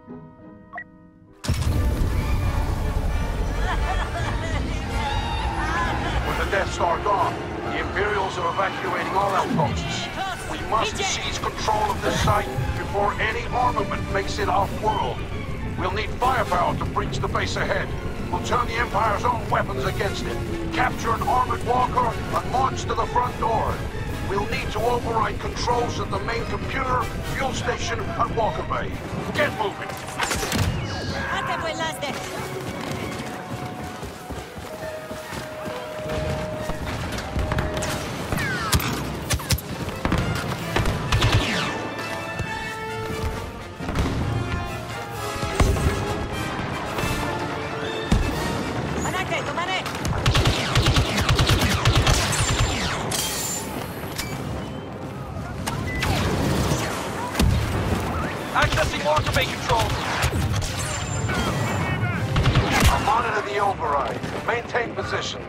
With the Death Star gone, the Imperials are evacuating all outposts. We must seize control of this site before any armament makes it off-world. We'll need firepower to breach the base ahead. We'll turn the Empire's own weapons against it. Capture an armored walker and march to the front door. We'll need to override controls at the main computer, fuel station, and walker bay. Get moving. Accessing walker bay controls. I'll monitor the override. Maintain position.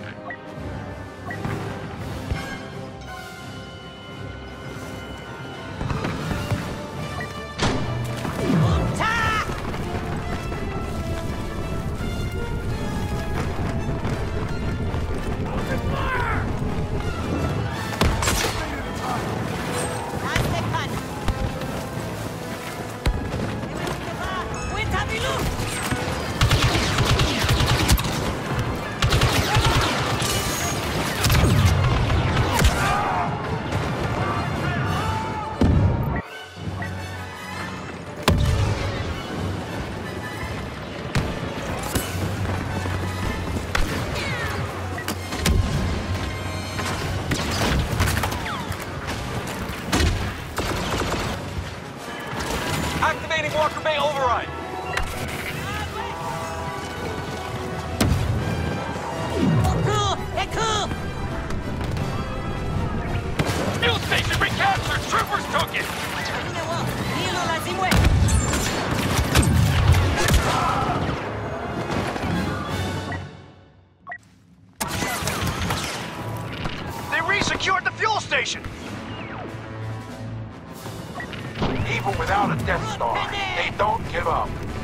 Activating walker bay override. Fuel station recaptured! Troopers took it! They re-secured the fuel station! Even without a Death Star, they don't give up.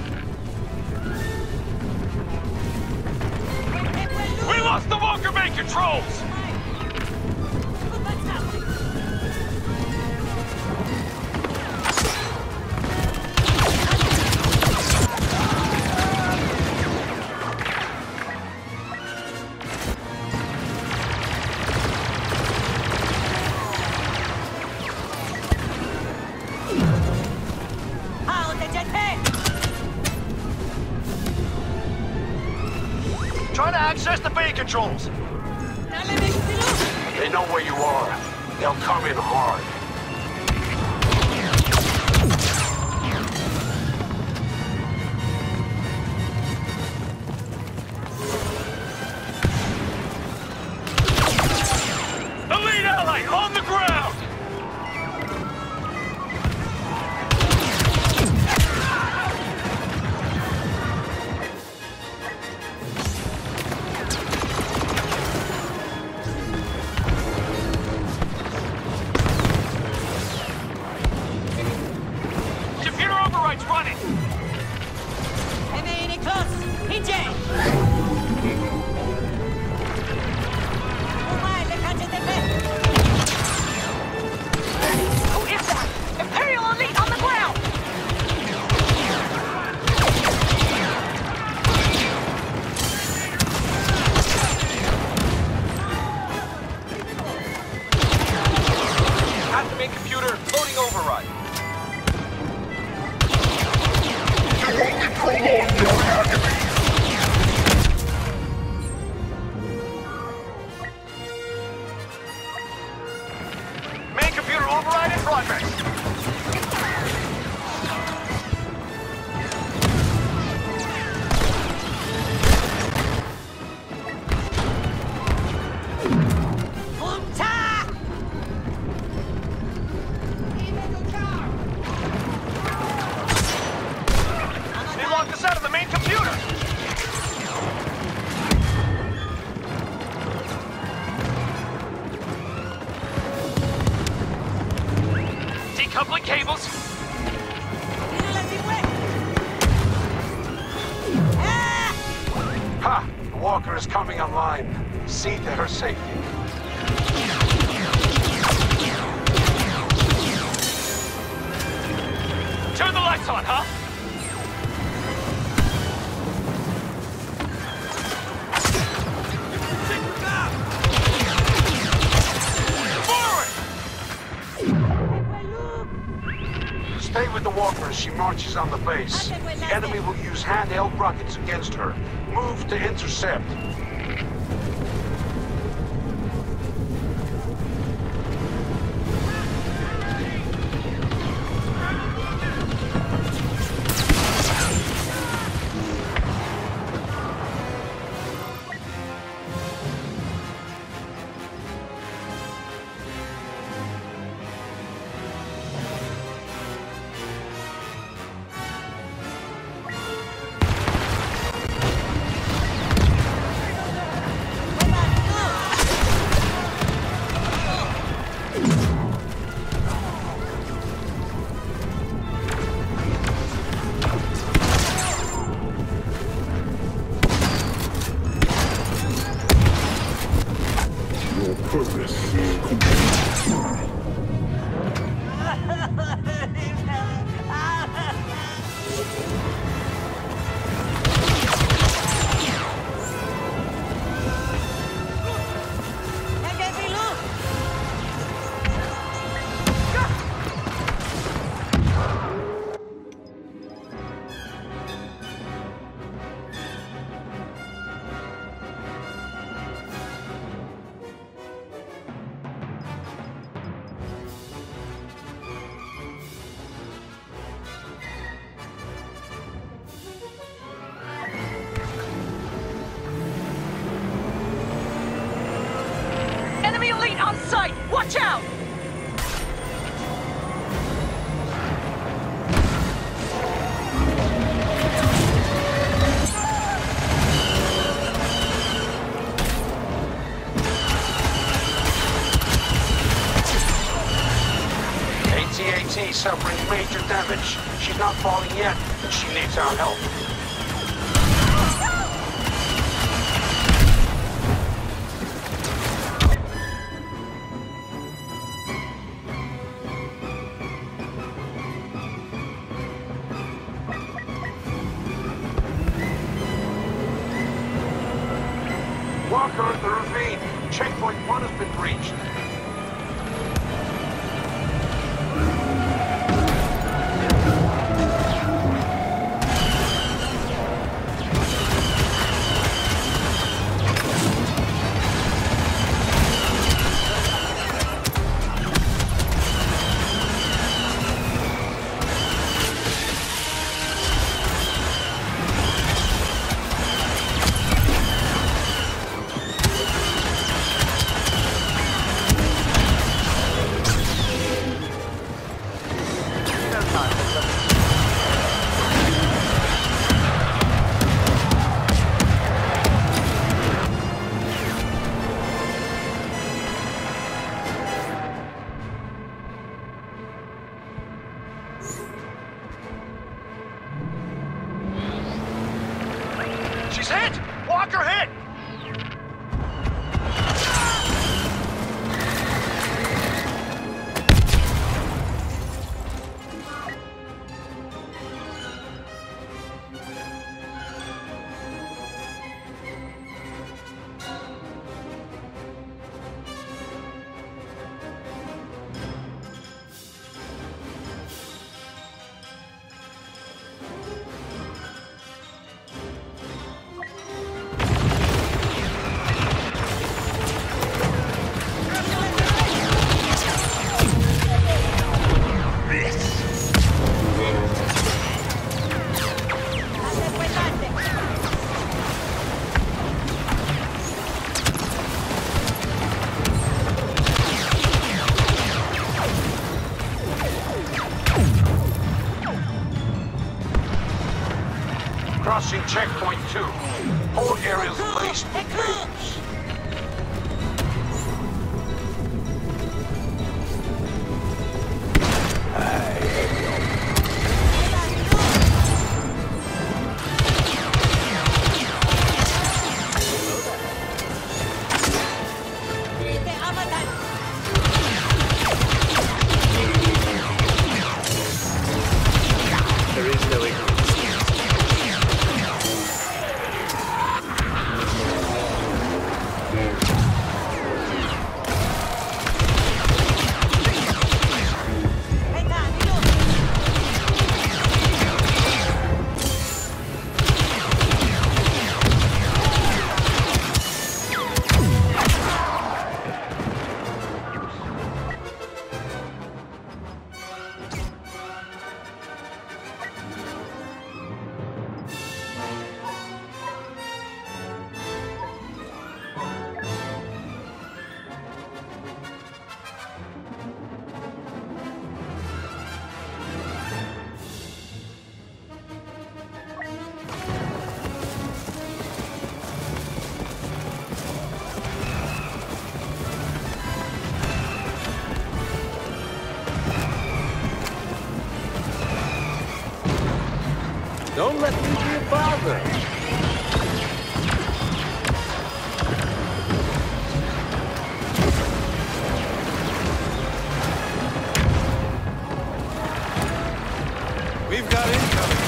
We lost the walker bay controls! Try to access the bay controls. They know where you are. They'll come in hard. Elite ally on the ground! Running! Who is that? Imperial elite on the ground! Activate computer, loading override. Main computer override in progress. They locked us out of the main computer. Walker is coming online. See to her safety. Turn the lights on, huh? Stay with the Walker as she marches on the base. The enemy will use handheld rockets against her. Move to intercept. Enemy elite on site! Watch out! AT-AT suffering major damage. She's not falling yet, but she needs our help. Walker in the ravine. Checkpoint 1 has been breached. She's hit! Walker hit! Crossing checkpoint 2. Whole area's laced with cables. Don't let me be a bother. We've got incoming.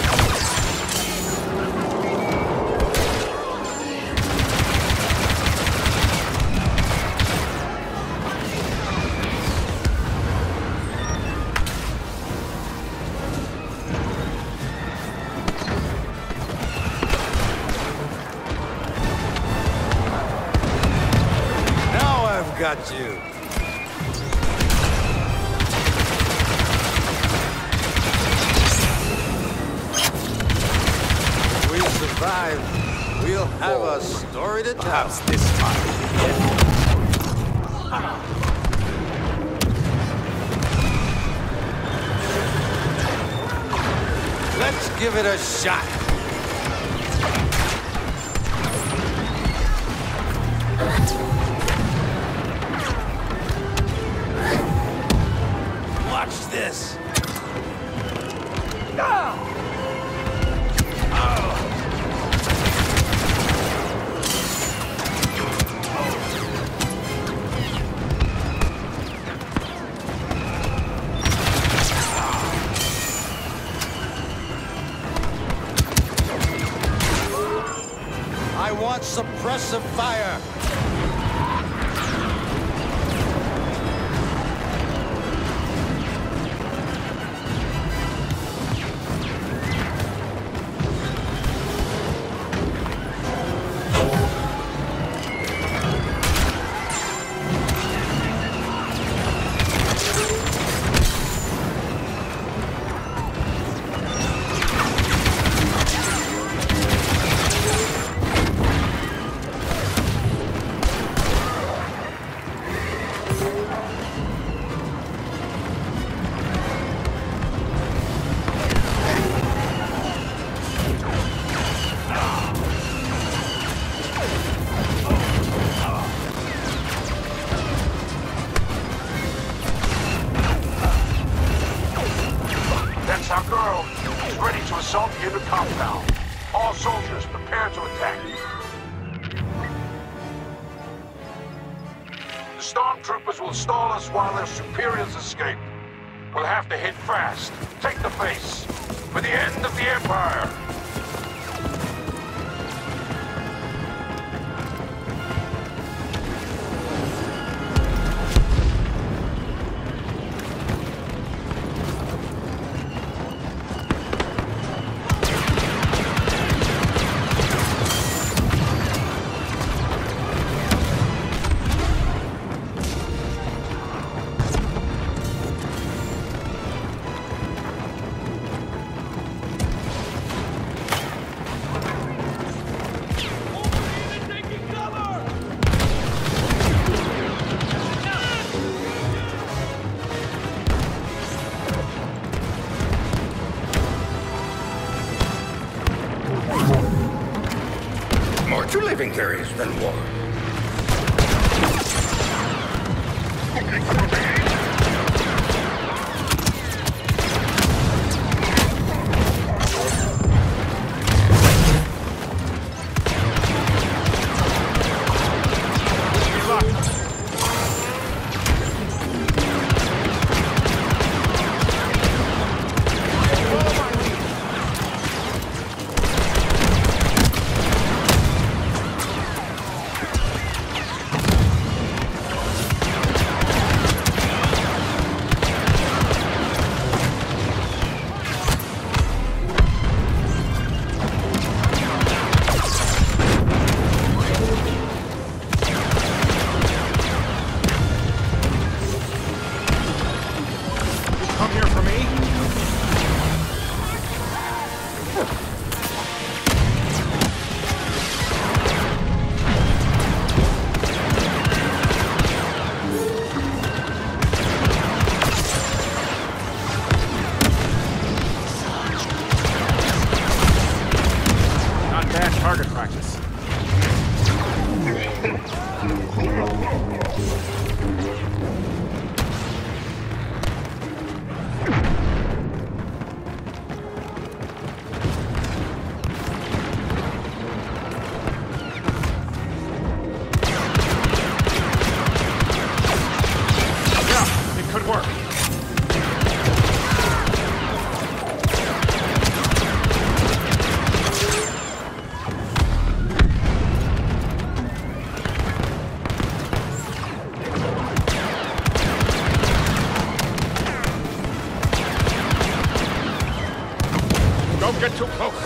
Now I've got you. We'll have a story to tell. Perhaps this time. Let's give it a shot. Watch this. I want suppressive fire. Assault the inner compound. All soldiers, prepare to attack. The stormtroopers will stall us while their superiors escape. We'll have to hit fast. Take the base. For the end of the Empire. More to living theories than war. Don't get too close.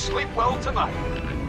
sleep well tonight.